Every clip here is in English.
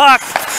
Fuck!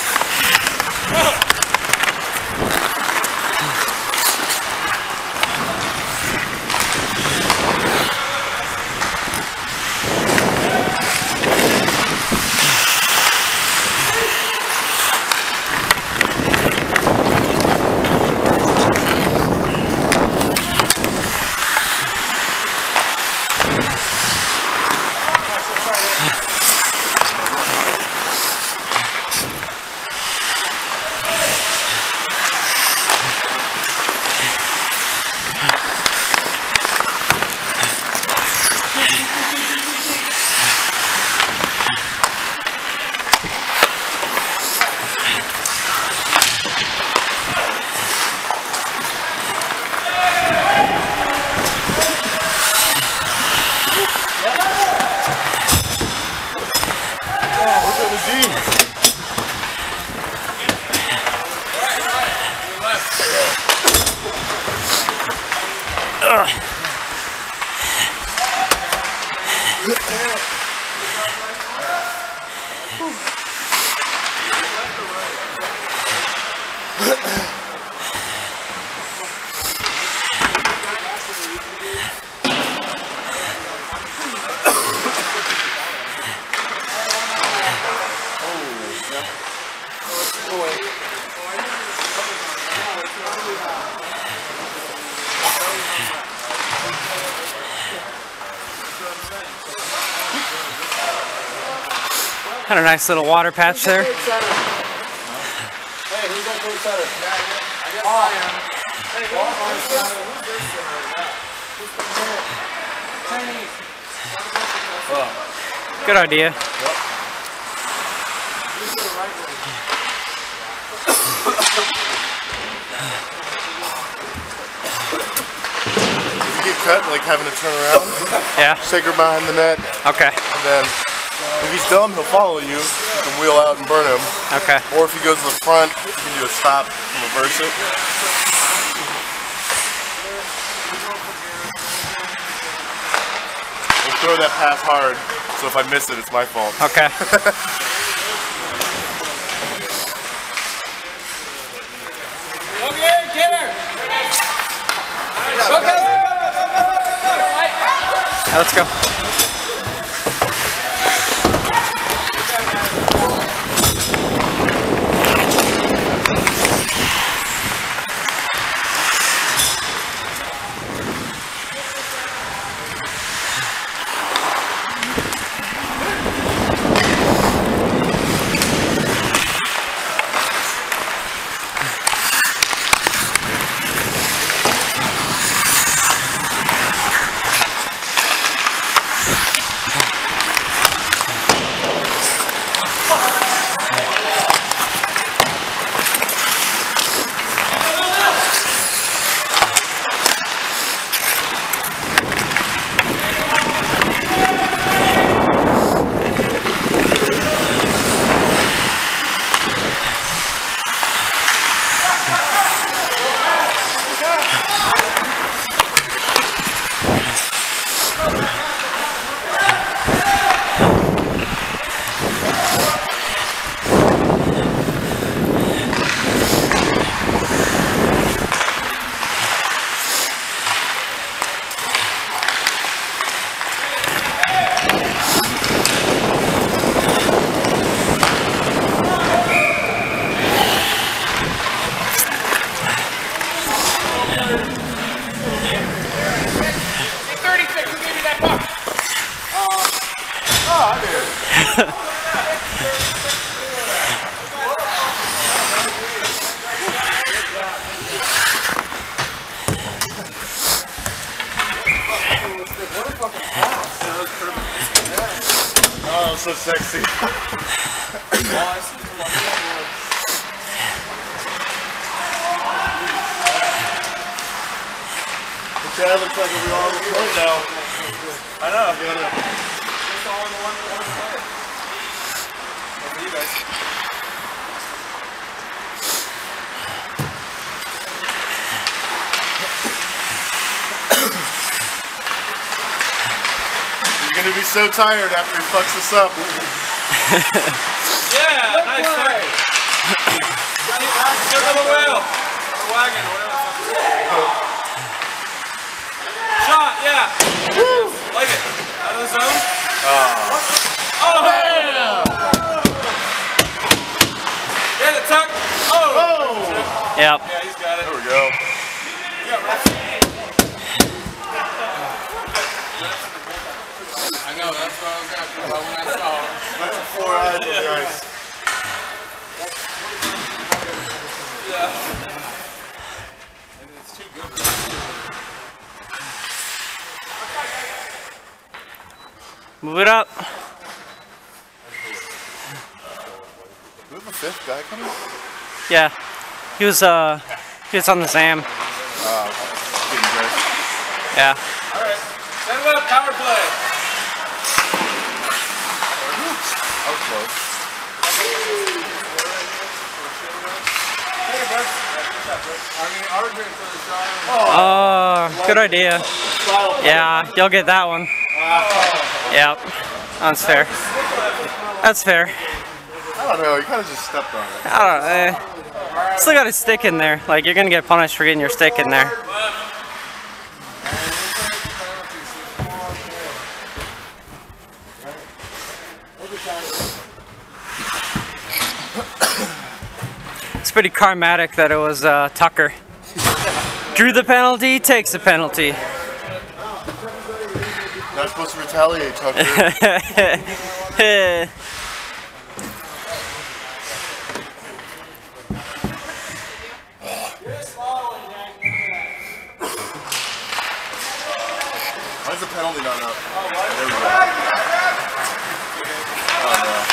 Had a nice little water patch there. Hey, who's going to center? I guess I am. Hey, Good idea. Yep. You get cut, like having to turn around. Yeah. Shake her behind the net. Okay. And then, if he's dumb, he'll follow you. You can wheel out and burn him. Okay. Or if he goes to the front, you can do a stop and reverse it. And throw that pass hard, so if I miss it, it's my fault. Okay. Okay, Tanner! Okay. Let's go. Oh, so sexy. Chad looks like we're all recording now. I know. It's all in the one play. For you guys. You're gonna be so tired after he fucks us up. Yeah, nice start. Go to the wheel. Or wagon, whatever the fuck it's called. Shot, yeah. Woo! Like it. Out of the zone. Oh, man! Get it, Tuck. Oh! Yep. Yeah, he's got it. There we go. Yeah, right. I know, that's what I was asking about when I saw it. That's a 4 eyes on the ice. Yeah. And it's too good. Move it up. Who's the 5th guy coming? Yeah. He was on the SAM. Getting dressed. Yeah. Alright. Send it up, power play. That was close. Hey, bud. I mean, Arjun for the shot. Oh, good idea. Yeah, you'll get that one. Yep. That's fair. That's fair. I don't know, he kind of just stepped on it. I don't know. Still got a stick in there. Like, you're gonna get punished for getting your stick in there. It's pretty karmatic that it was Tucker. Drew the penalty, takes the penalty. Not supposed to retaliate, Tucker. Why's the penalty not up? There we go. Oh no.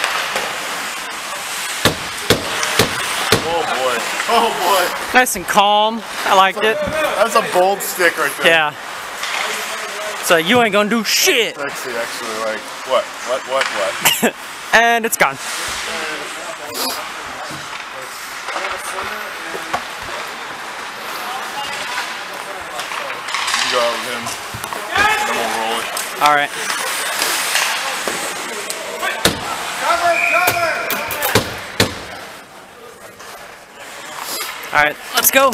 Oh boy. Oh boy. Nice and calm. I liked it. That's a bold stick right there. Yeah. So you ain't gonna do shit. Sexy, actually, like, what? And it's gone. You go out with him, and then we'll roll it. All right. All right, let's go.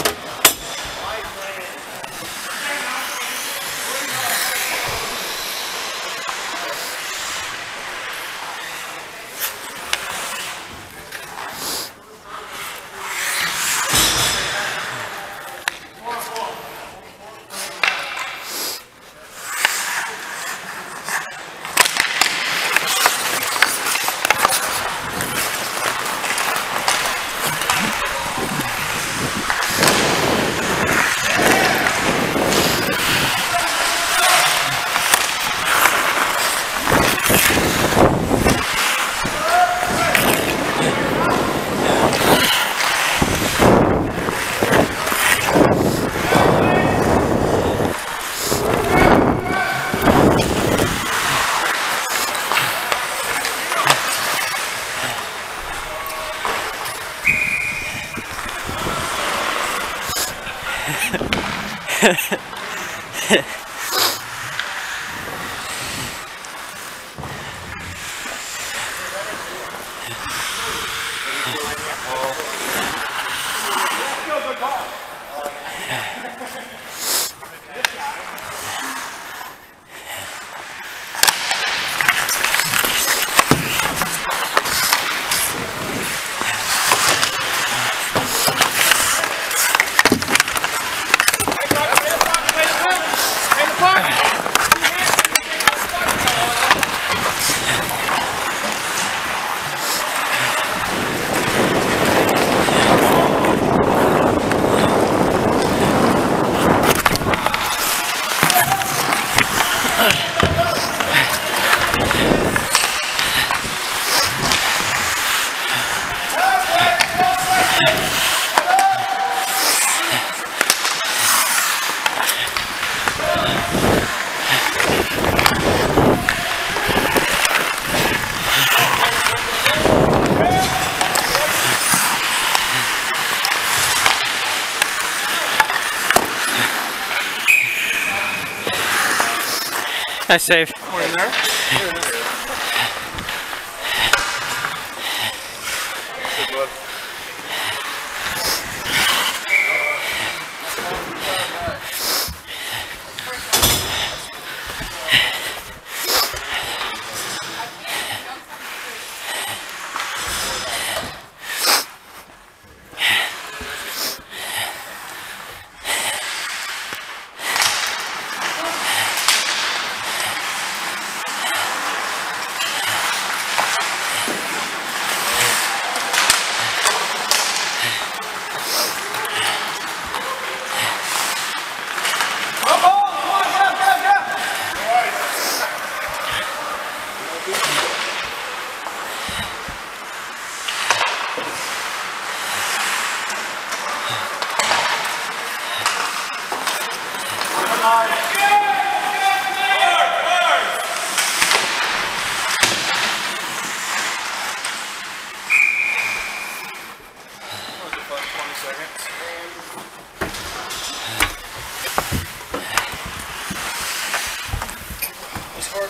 Nice save.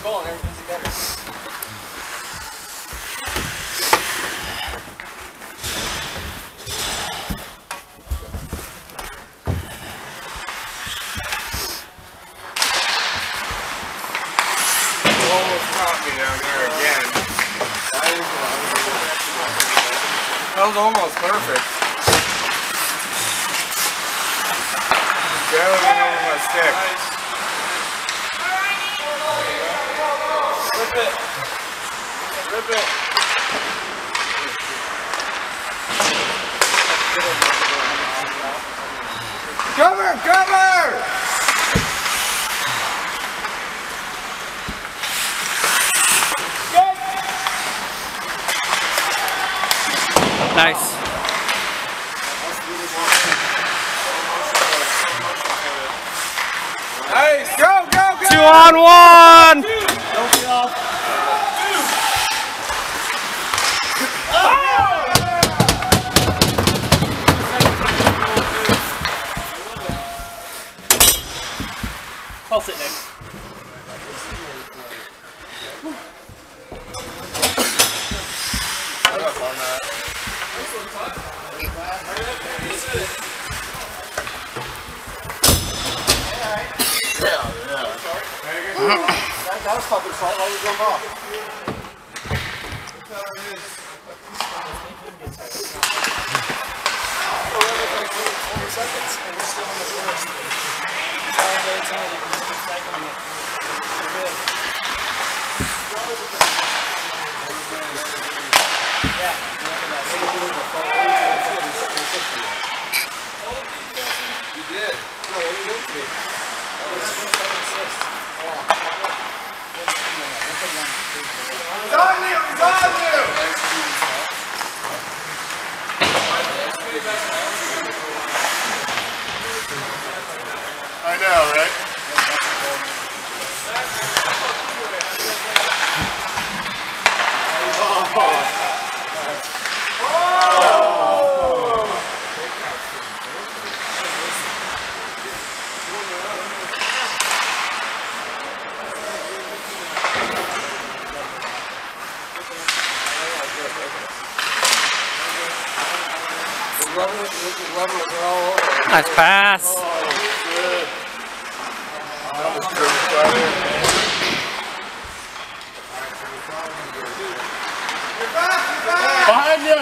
goal and everything's together. Almost caught me down there again. That was almost perfect. Barely went over my stick. Rip it. Rip it. Cover! Cover! Nice. Nice! Go, go, go! 2-on-1! Don't get off. Pulse it, Nick. That was fucking slight. Why did you go off? I know, right? Nice pass. Behind you!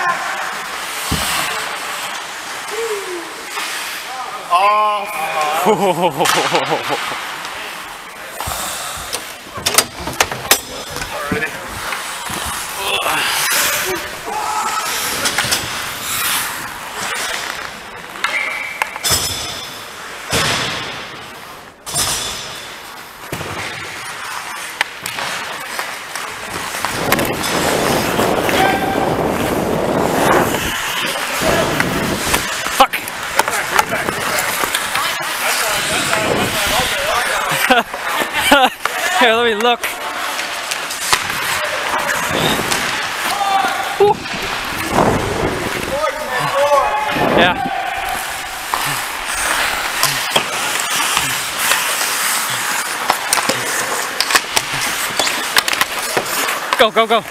Oh! Fuck. Here, let me look. Whew. Yeah. Go, go, go.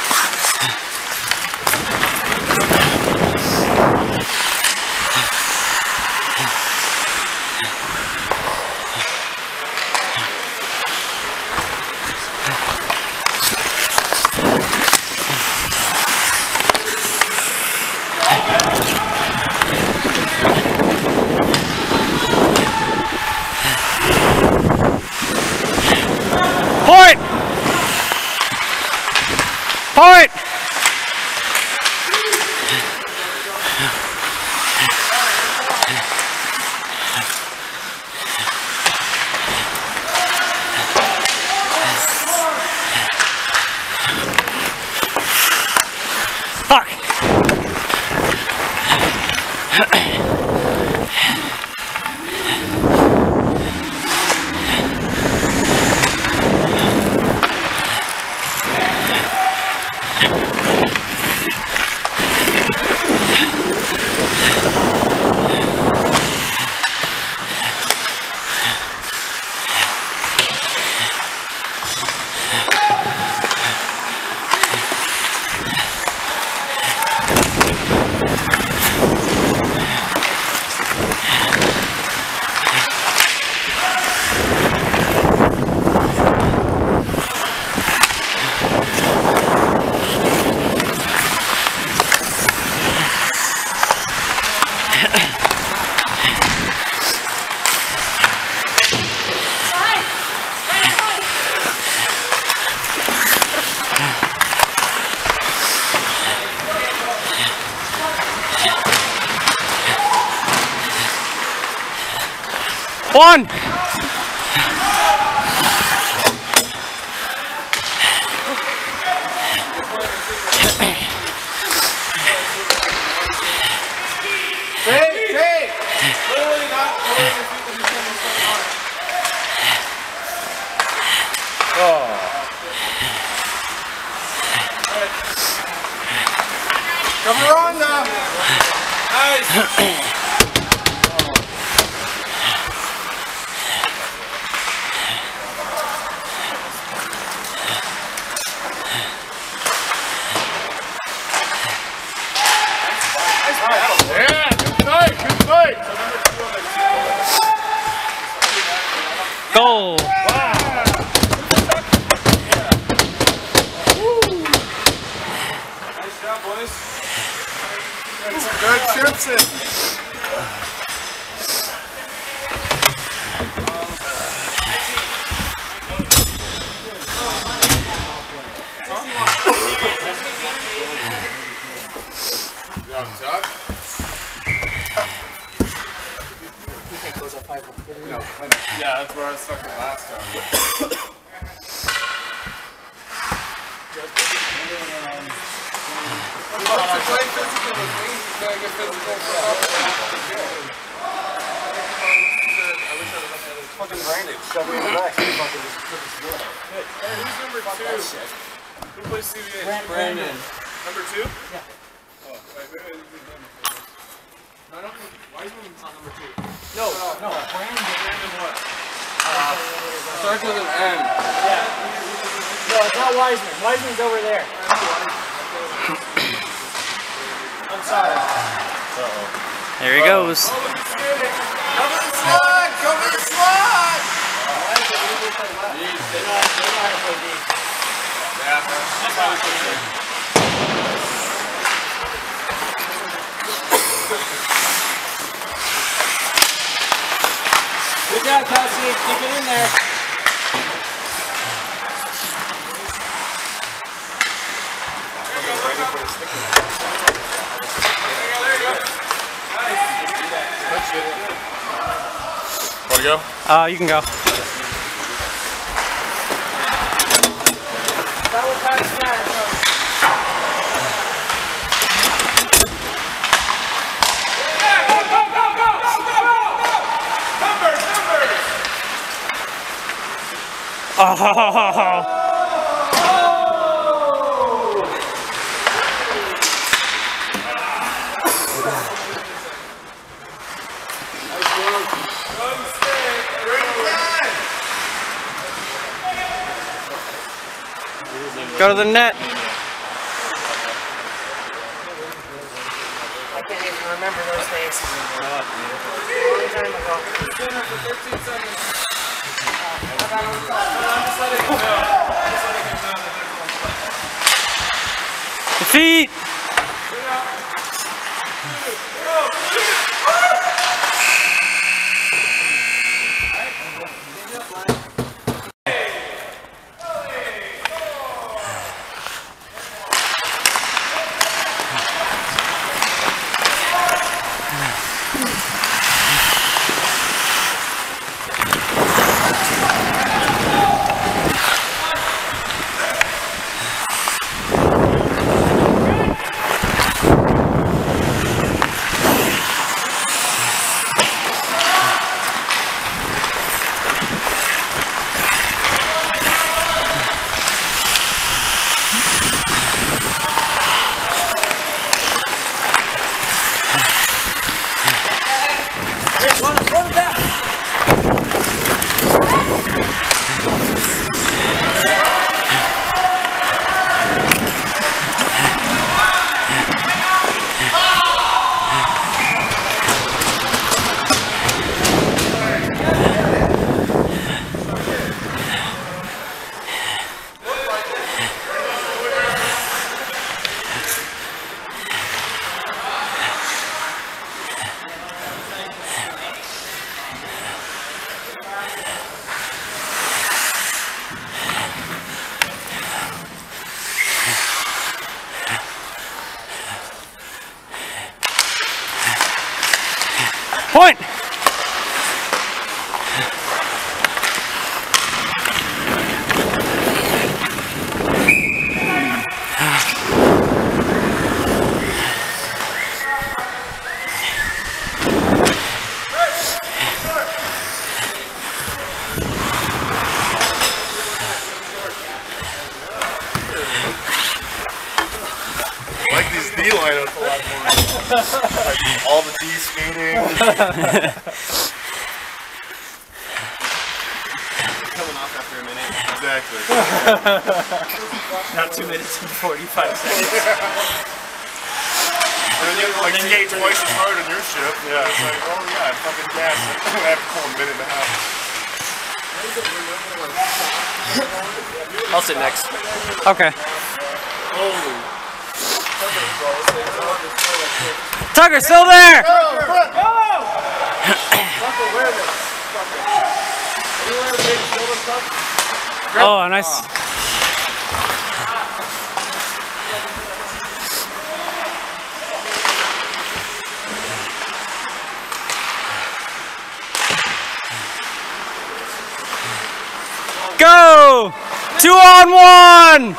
Point! Point! Fuck! One. Literally not going to people who come and start on it. Come around now. Nice. Yeah, good fight, good fight. Goal. Nice job, boys. Good Simpson. Yeah, that's where I was stuck the last time. To play physical with me, you gotta get physical for fucking Brandon. Shove me in the back. Hey, who's number 2? Who plays CBA? Brandon. Number 2? Yeah. Oh, wait, maybe no, I don't think Wiseman's on number 2. No, Brandon. Brandon what? Starts with an N. Yeah. No, it's not Wiseman. Wiseman's over there. I'm sorry. There he goes. Cover the slide! Cover the slide! They know how to play D. Yeah, that's probably good. Good job, Kelsey. Keep it in there. Want to go? You can go. That was kind of fast. Oh. Go to the net. I can't even remember those days. A long time ago. Center for 13 seconds. Defeat. Point. Like all the de-skating. Coming off after a minute. Exactly. Not 2 minutes and 45 seconds. And then you like skate twice as hard on your shift. Yeah, it's like, oh yeah, I'm fucking gas. I have to pull a minute and a half. I'll sit next. Okay. Tucker, still there! Oh, nice. Go! 2-on-1!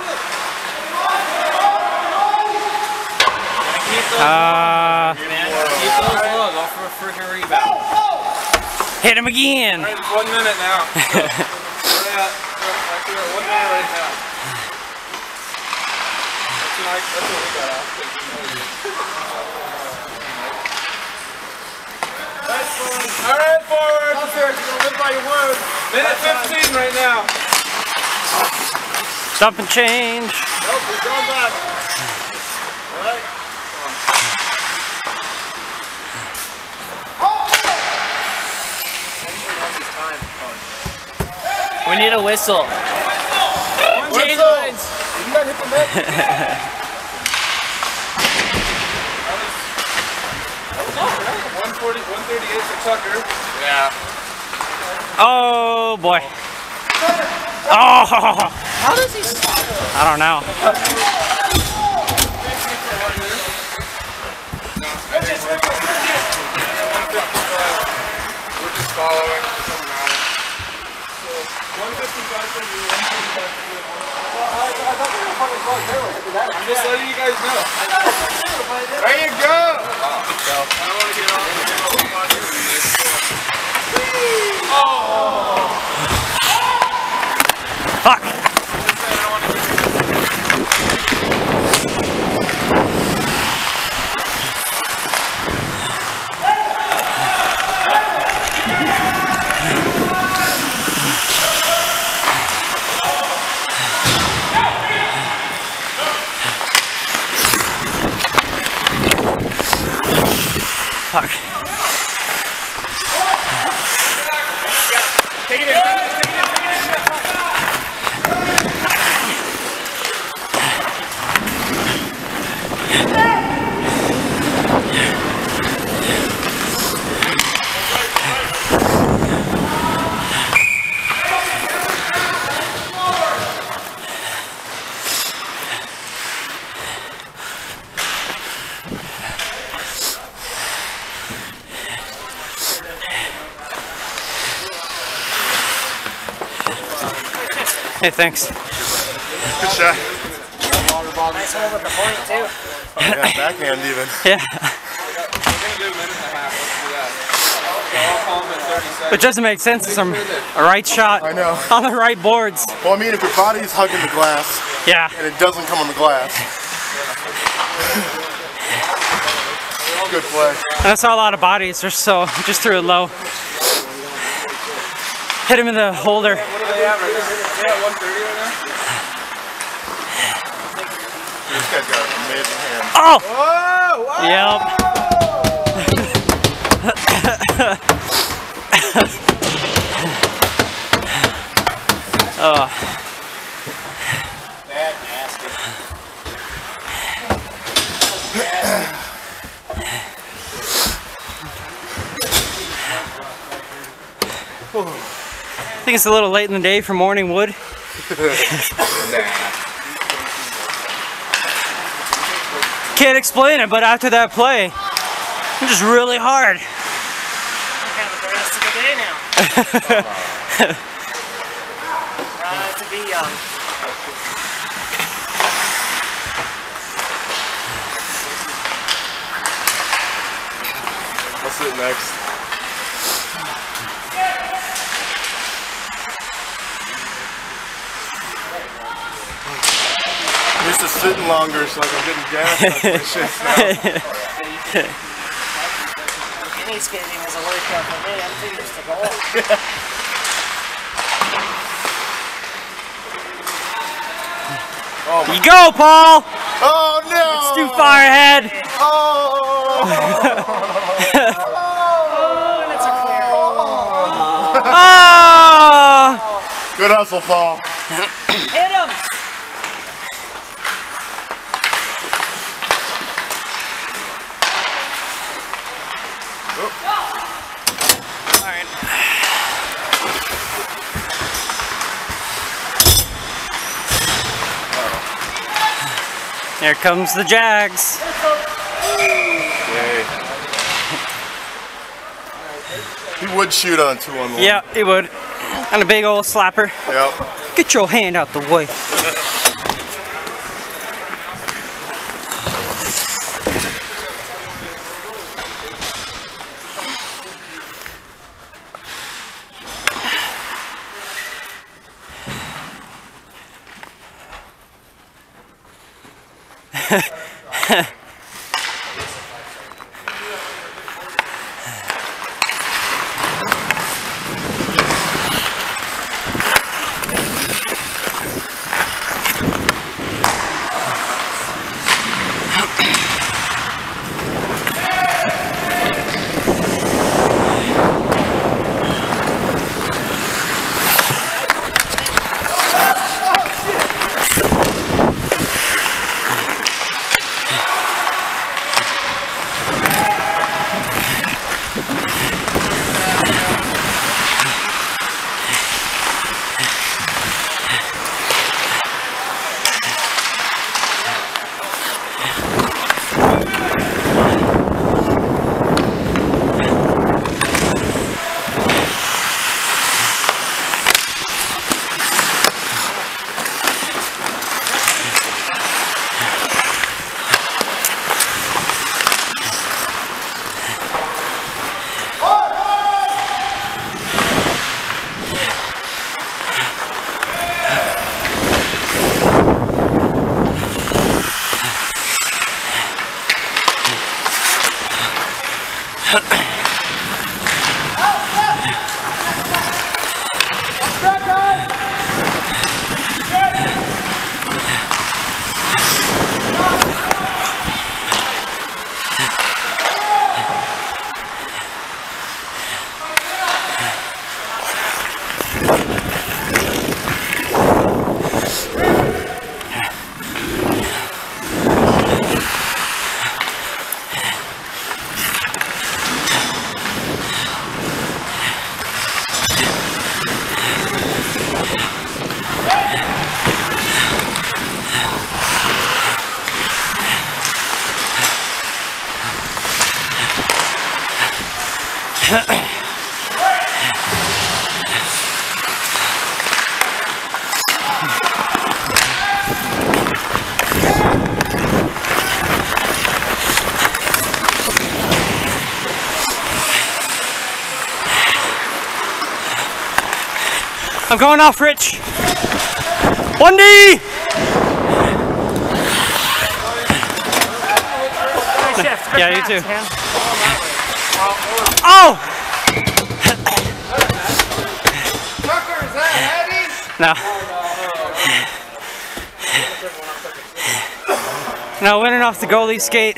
Keep those low. Go for a freaking rebound. Hit him again. Alright, 1 minute now. So, we're at 1 minute right now. That's what we got off. Alright, forward. Live by your word. Minute 15 right now. Dump and change. Nope, we're going back. Alright. We need a whistle. Change lines. You gotta hit the net. 138 for Tucker. Yeah. Oh boy. Oh! How does he stop? I don't know. We're just following. It doesn't matter. So 155 for you, 155 for you. I'm just letting you guys know. There you go. I don't want to get off. Fuck. Fuck. Take it in. Hey, thanks. Good shot. Nice hole with the point too. Oh, yeah, backhand even. Yeah. We're going to do a minute and a half. Let's do that. So I'll call him in 30 seconds. It doesn't make sense. It's a right shot I know. on the right boards. Well, I mean, if your body's hugging the glass Yeah. and it doesn't come on the glass. Good play. And I saw a lot of bodies, so just threw it low. Hit him in the holder. What are they at right now? They're at 130 right now? This guy's got an amazing hand. Oh! Oh! Wow! Yep. Oh. Bad basket. I think it's a little late in the day for morning wood. Can't explain it, but after that play, I'm just really hard. Kind of the rest of the day now. To be young. I'll sit next. I'm used to sitting longer, so like I'm getting gassed on my shit now. Any skating is a workout for me. I'm too used to golf. You go, Paul! Oh no! It's too far ahead. Oh! And it's a clear. Oh! Good hustle, Paul. Hit him! Here comes the Jags. Yay. He would shoot on 2-on-1. Yeah, he would. And a big old slapper. Yep. Get your hand out the way. I'm going off, Rich. 1D! Yeah, you too. Oh! Tucker, is that heavy? No. No, winning off the goalie skate.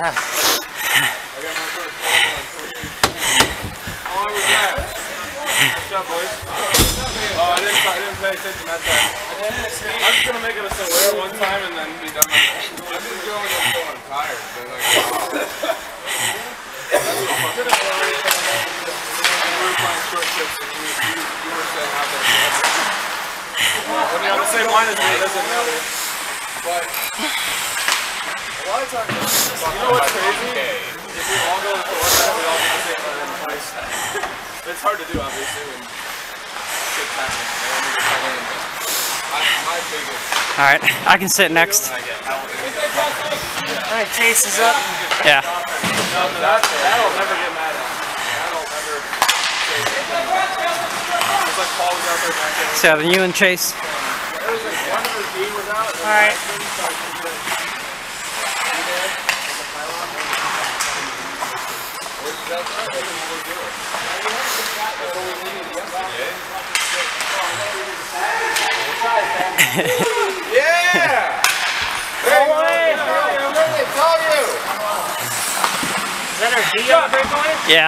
I didn't pay attention that time. I'm just gonna make it a square one time and then be done with it. I'm just going until I'm tired. We were playing short trips and you were saying out there. When you're on the same line as me, it doesn't matter. But a lot of times, you know what's crazy? If we all go to the one time, we all do the same line twice. It's hard to do, obviously, when shit's happening. Alright, I can sit next. Alright, Chase is up. Yeah. That'll never get mad at. That'll never say anything. It's like Paul was out there back there. So, you and Chase. Alright. Yeah! Is that our D on breakaway? Yeah.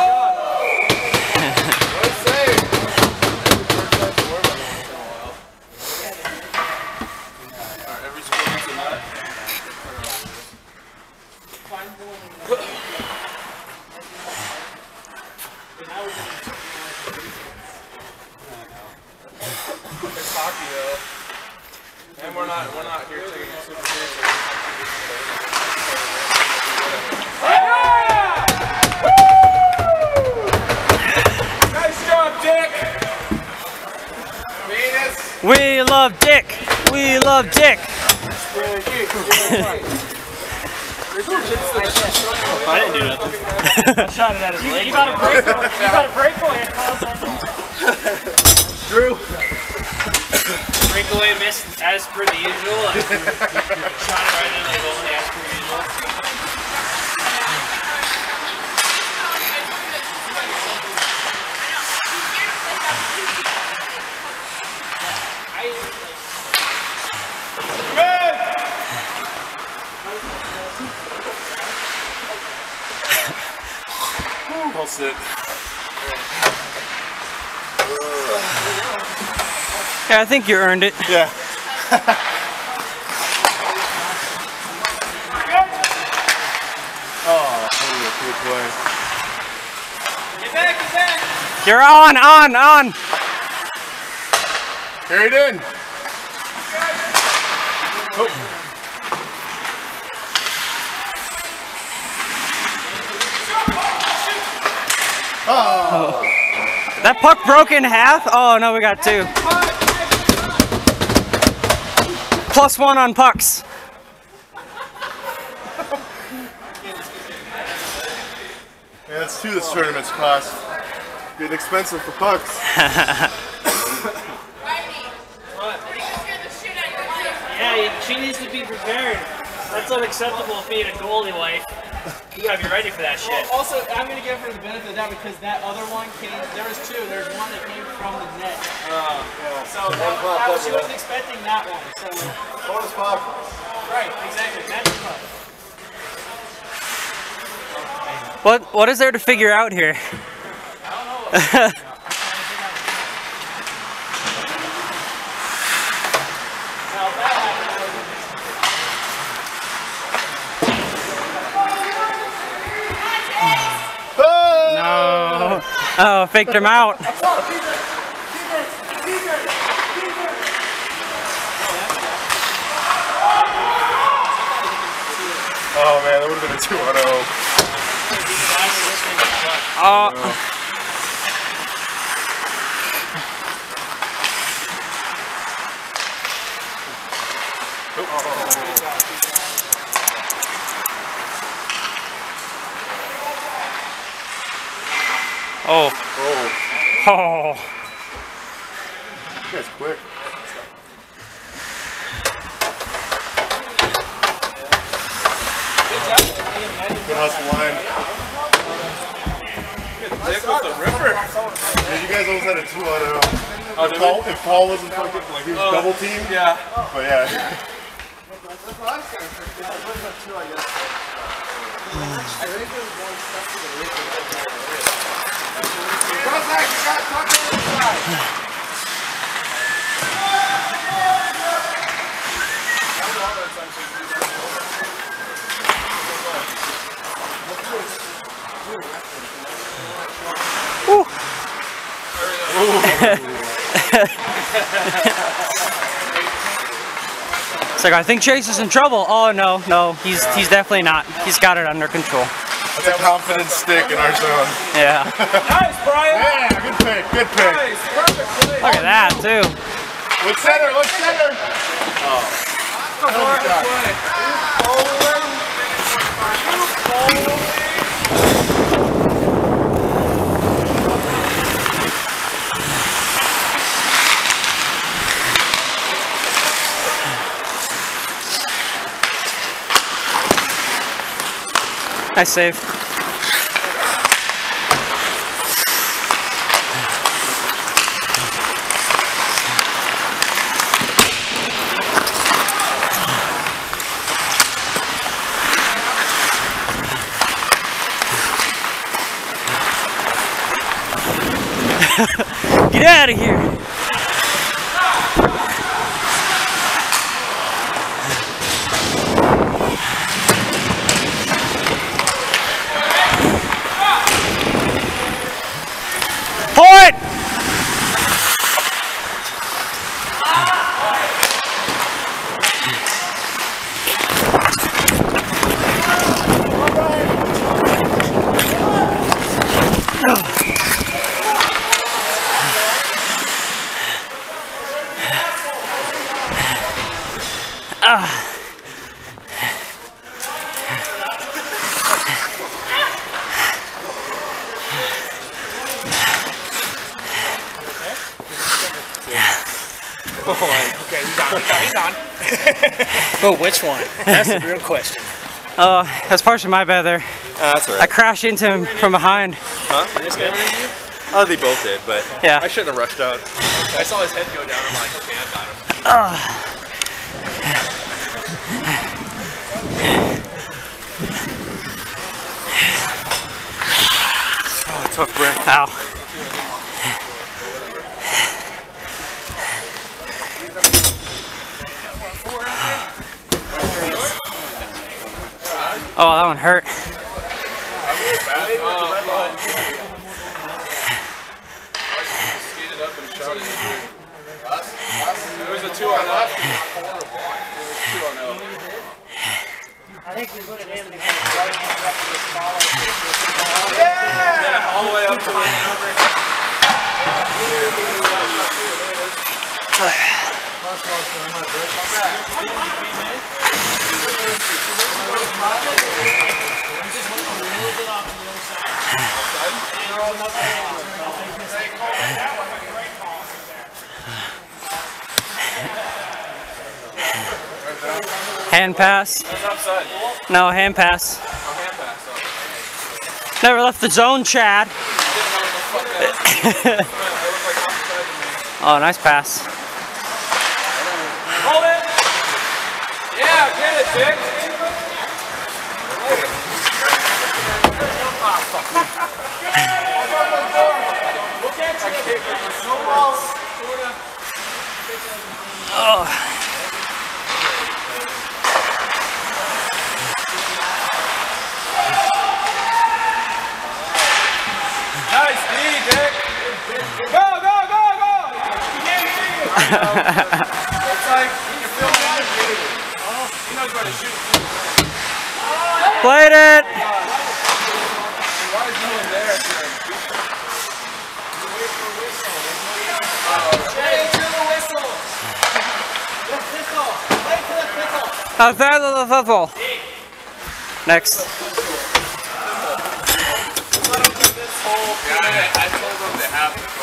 Every score gets a nut. It's hockey though. And we're not here taking it super seriously. Nice job, Dick! Venus! We love Dick. We love Dick. I didn't do nothing. Shot it at his leg. You got a breakaway. You got a breakaway. Drew! Breakaway missed as per the usual. Shot it right into the goal as per usual. I'll sit. Yeah, I think you earned it. Yeah. Oh, that was a cool play. Get back, get back. You're on. Carried in. Oh. That puck broke in half? Oh no, we got 2. +1 on pucks. Yeah, that's 2 this tournament's cost. Getting expensive for pucks. Yeah, she needs to be prepared. That's unacceptable being a goalie wife. You gotta be ready for that shit. Also, I'm gonna give her the benefit of that because that other one came. There was 2. There's one that came from the net. So she wasn't expecting that one. So Bonus pop. right, exactly. That's fun. What is there to figure out here? No. Oh, faked him out. Oh man, that would have been a 2-0. Oh. That's quick. Good hustle line. Dick with the ripper. Yeah, you guys almost had a 2-0. If Paul wasn't fucking, like, he was double teamed. Yeah. But yeah. It's like, I think Chase is in trouble. Oh no, he's definitely not. He's got it under control. That's a confident stick in our zone. Yeah. Nice, Brian. Yeah, good pick, good pick. Nice, perfect play. Look at that too. Let's center, let's center. Nice save. Get out of here. Point! Okay, he's on. Oh, which one? That's the real question. Oh, that's partially my bad there. That's I alright. crashed into him from behind. Huh? Oh, they both did, but Yeah. I shouldn't have rushed out. I saw his head go down. I'm like, okay, I got him. Oh, tough breath. Ow. Oh, that one hurt. There was a 2 on left. I think we put it in because Yeah, all the way up to the Hand pass. No, hand pass. Never left the zone, Chad. Oh, nice pass. Hold it! Yeah, get it, Dick! Oh. Nice D, Dick! Go, go, go, go! He can't hear you! It's like, you feel bad. He knows where to shoot. Played it. Why is no one there? A third of the football. Next. I told them to have it.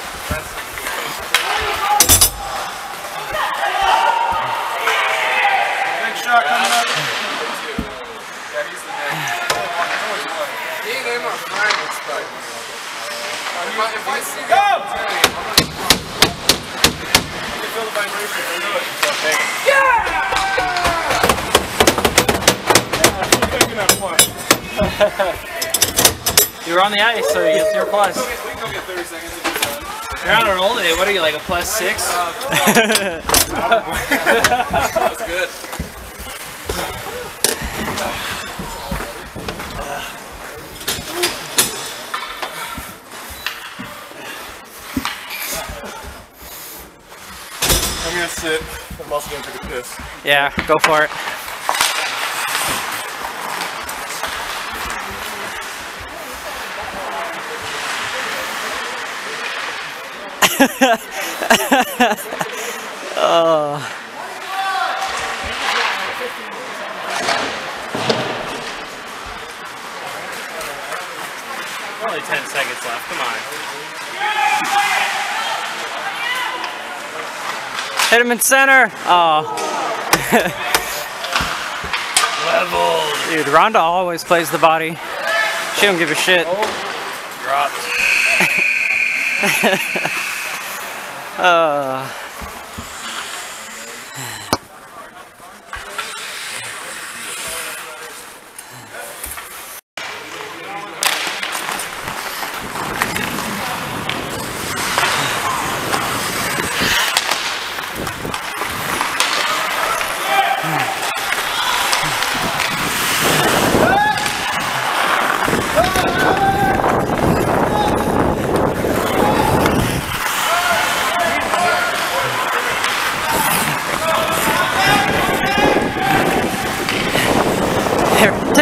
Big shot coming up. Yeah, he's the next. He ain't in my finals, but if I see go! You can feel the vibration. I know it. Yeah! Taking that point. you're on the ice, so it's your plus. We can go get 30 seconds to do that. You're on a roll today. What are you, like a +6? That's good. I'm gonna sit. I'm also gonna take a piss. Yeah, go for it. Oh. Only 10 seconds left. Come on. Hit him in center. Oh. Level. Dude, Rhonda always plays the body. She don't give a shit. Dropped.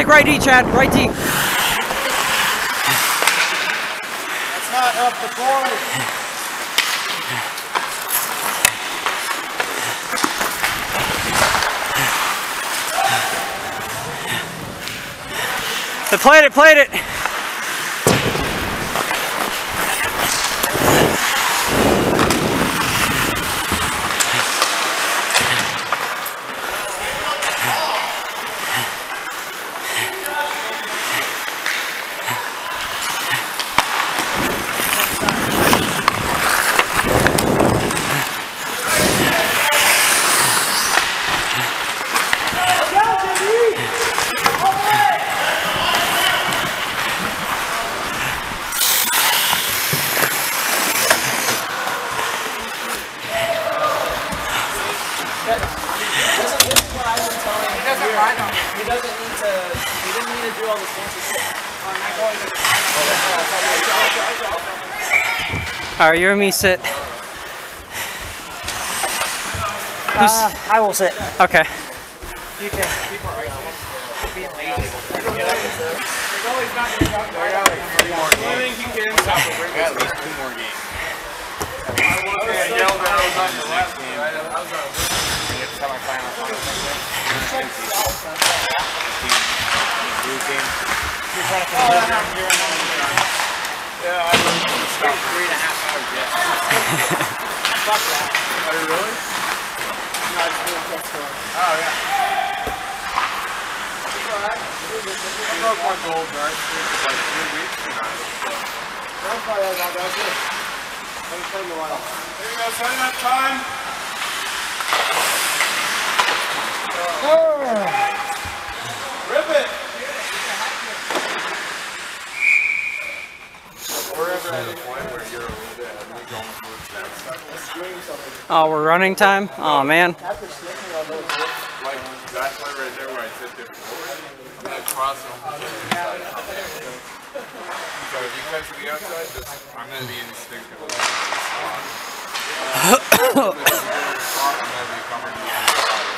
right D, Chad. Right D. That's not up the board. They played it, played it. Alright, you and me sit. I will sit. Okay. You can. Yeah, I would stop 3.5 hours yet. Fuck that. Are you really? No, I just did a quick story. Oh, yeah. I broke my gold guard for like 3 weeks tonight. That's why I got that good. I'm playing a while. There you go, setting up time. Rip it! Wherever at the point where you're a little bit ahead of me going towards that side. Oh, we're running time? Oh, man. Like, that's right there where I sit there forward. And I cross over to the side. So if you catch me outside, I'm going to be instinctively respond. If you're going to respond, I'm going to be coming to you on the side.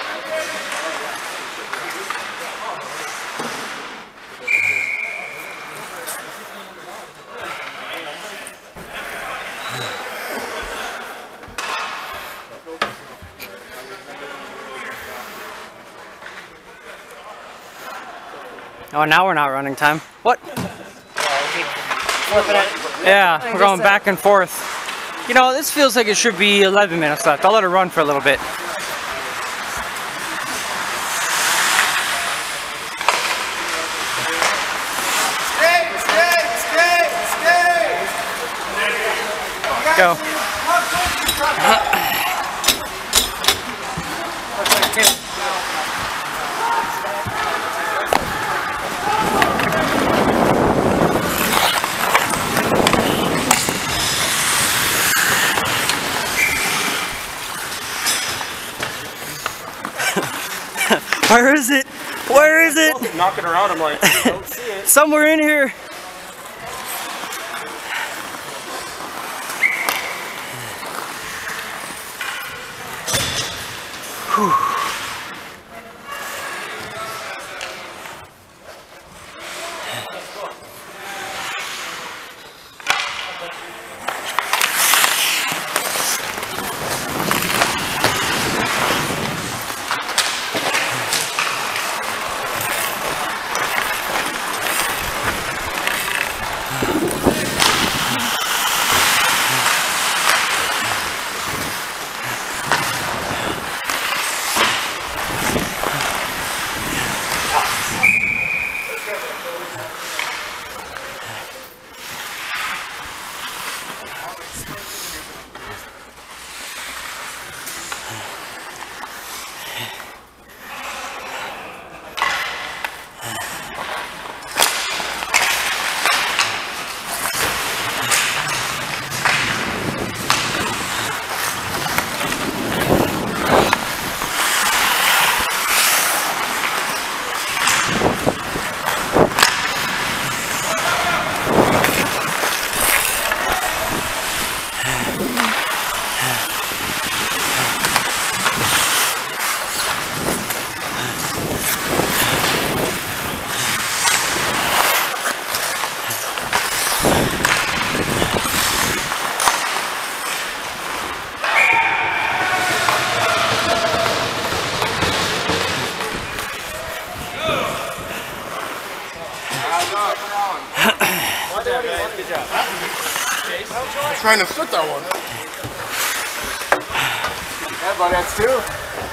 Oh, now we're not running time. What? Flipping it. Yeah, we're going back and forth. You know, this feels like it should be 11 minutes left. I'll let it run for a little bit. Go. Where is it? Where is it? Knocking around, I'm like, I don't see it. Somewhere in here. Whew. trying to shoot that one. Yeah, buddy, that's two.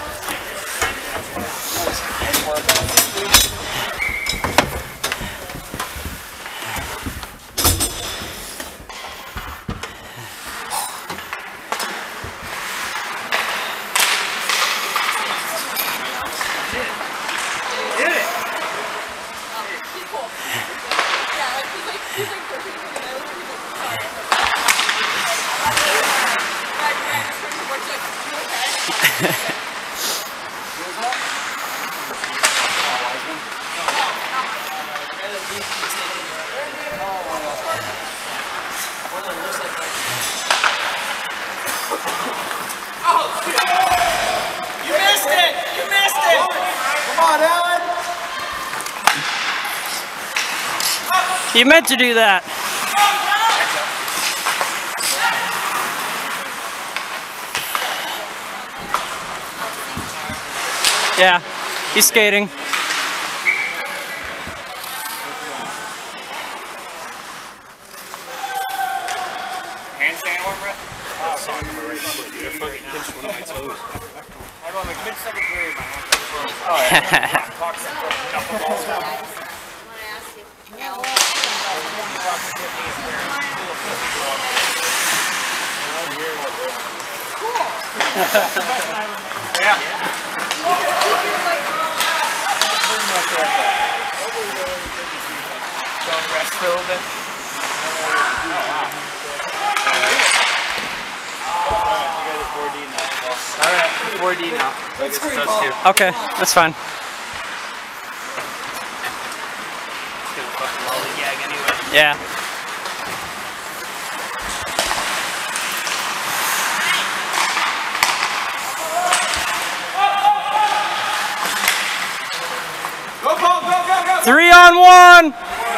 You meant to do that. Yeah, he's skating. Handstand one, Brett? Oh, sorry. You fucking pinched one of my toes. I go like mid-second period, my hand was frozen. Oh, yeah. Talk some balls. Yeah. Don't rest for a little bit. Alright, 4D now. Let's go. Okay, that's fine. Yeah. Go, Paul, go! 3-on-1!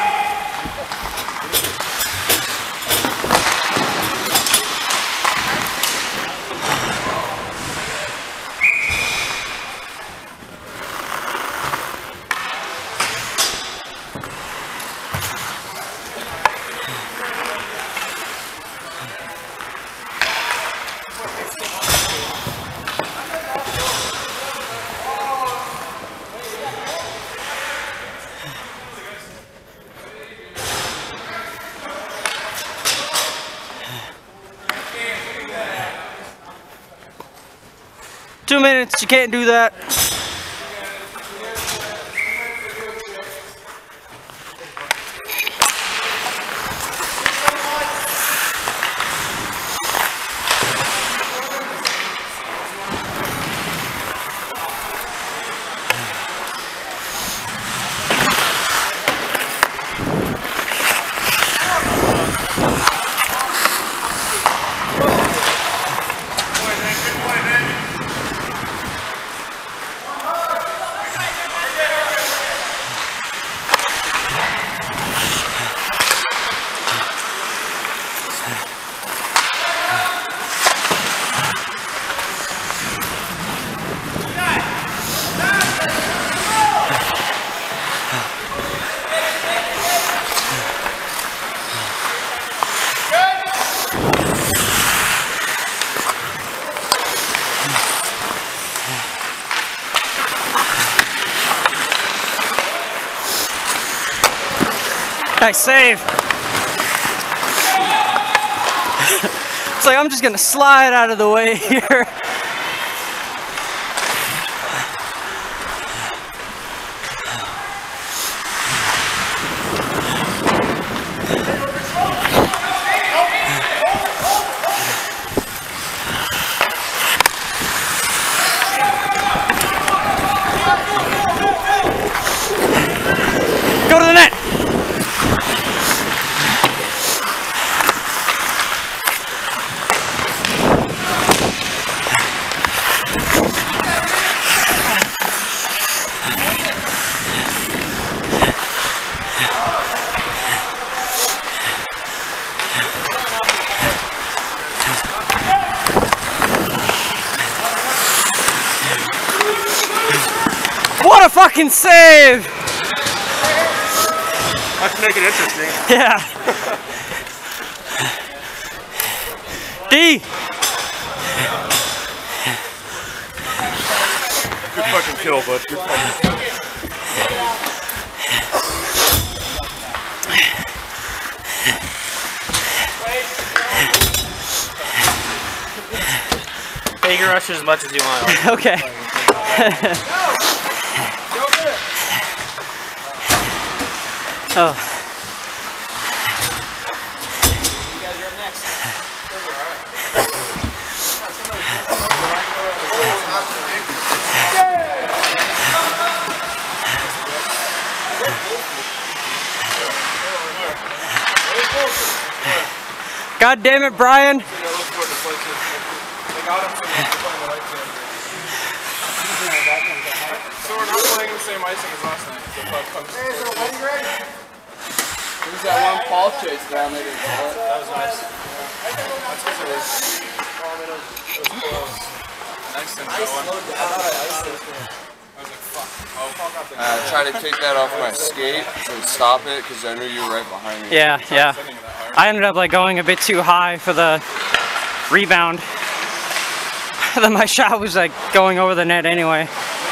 Two minutes, you can't do that. Nice save. It's like I'm just gonna slide out of the way here. Go to the net. What a fucking save! Let's make it interesting. Yeah. D. Good fucking kill, bud. Good fucking kill. Take your rush as much as you want. Okay. Oh. You guys are up next. God damn it, Brian. They got him, so they're playing the right team. So we're not playing the same icing as last night. So Puck comes. There's that one Paul chase down there. That was nice. That's because it was. Nice and that one. I was like, fuck. Oh, Paul got the. Try to take that off my skate and stop it because I knew you were right behind me. Yeah, yeah. I ended up like going a bit too high for the rebound. Then my shot was like going over the net anyway.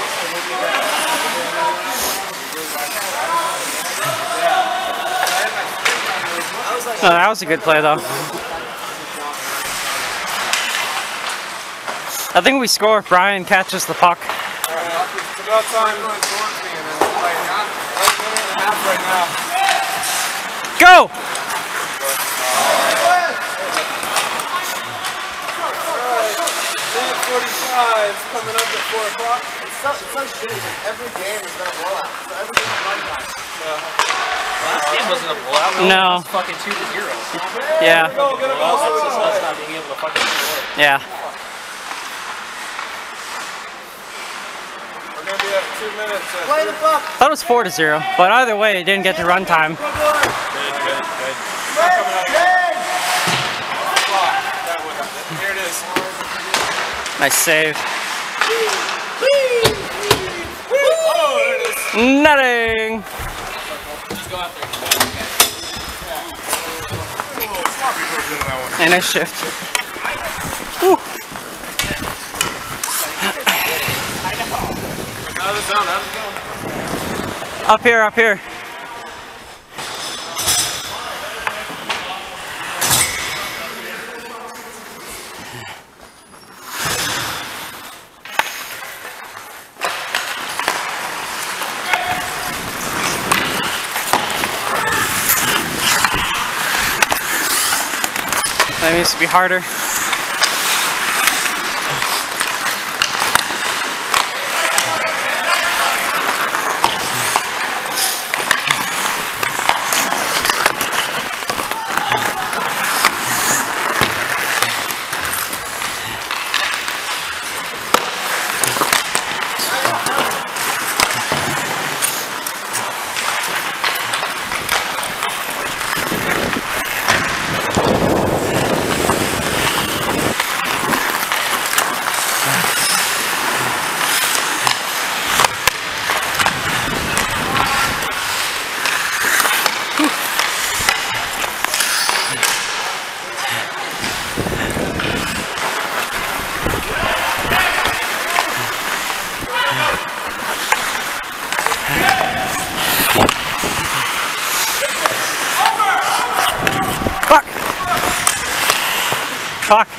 Oh, that was a good play though. I think we score if Brian catches the puck. It's about time going towards me and then like, not a minute and a half right now. Go! 45 coming up at 4 o'clock. It's so shitty because every game has been a blowout. So every game is run time. Last game wasn't a blowout. No. It was fucking 2-0. Yeah. Go, get a ball. That's just us not being able to fucking score. Yeah. We're going to be at 2 minutes. Play the fuck. I thought it was 4-0, but either way, it didn't get to run time. Good. Coming out again. That would have it. Here it is. Nice save. Oh, there it is. Nothing. And a shift. Woo. Out of the zone, out of the zone. Up here, up here. That needs to be harder. Fuck.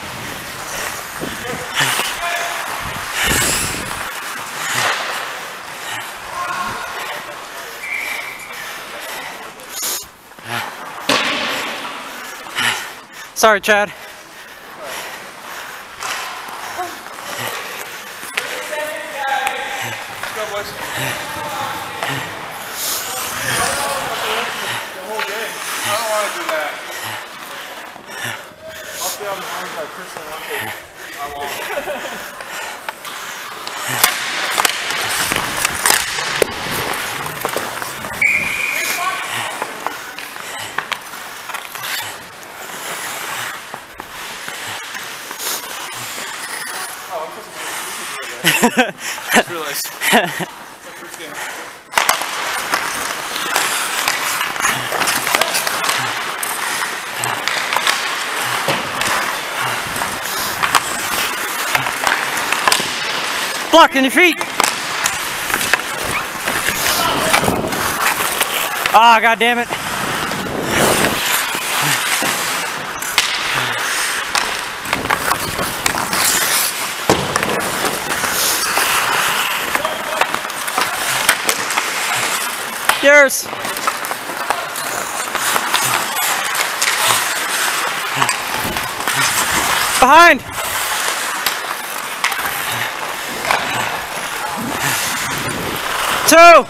Sorry, Chad. I just realized. Blocking your feet. Ah, God damn it. Yours. Behind. Two.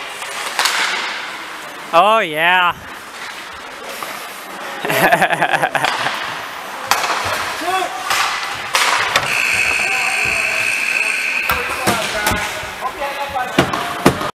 Oh yeah.